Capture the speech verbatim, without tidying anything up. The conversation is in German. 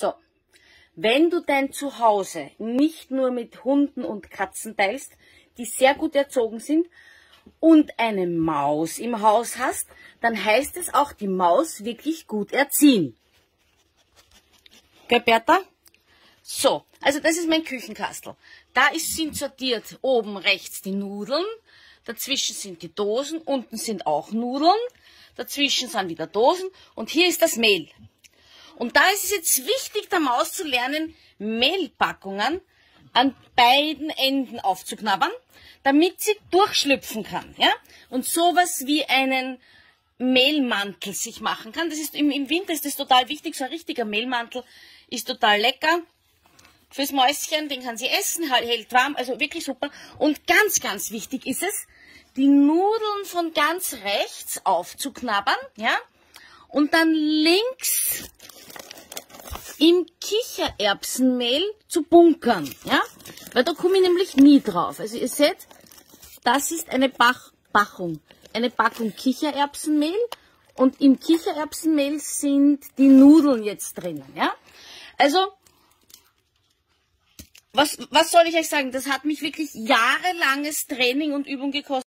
So, wenn du dein Zuhause nicht nur mit Hunden und Katzen teilst, die sehr gut erzogen sind, und eine Maus im Haus hast, dann heißt es auch, die Maus wirklich gut erziehen. Gell, Bertha? So, also das ist mein Küchenkastel. Da ist, sind sortiert oben rechts die Nudeln, dazwischen sind die Dosen, unten sind auch Nudeln, dazwischen sind wieder Dosen und hier ist das Mehl. Und da ist es jetzt wichtig, der Maus zu lernen, Mehlpackungen an beiden Enden aufzuknabbern, damit sie durchschlüpfen kann. Ja? Und sowas wie einen Mehlmantel sich machen kann. Das ist im, im Winter ist das total wichtig. So ein richtiger Mehlmantel ist total lecker fürs Mäuschen. Den kann sie essen, hält warm, also wirklich super. Und ganz, ganz wichtig ist es, die Nudeln von ganz rechts aufzuknabbern, ja, und dann links im Kichererbsenmehl zu bunkern, ja, weil da komme ich nämlich nie drauf. Also ihr seht, das ist eine Bach Bachung, eine Packung Kichererbsenmehl und im Kichererbsenmehl sind die Nudeln jetzt drinnen, ja. Also, was, was soll ich euch sagen, das hat mich wirklich jahrelanges Training und Übung gekostet.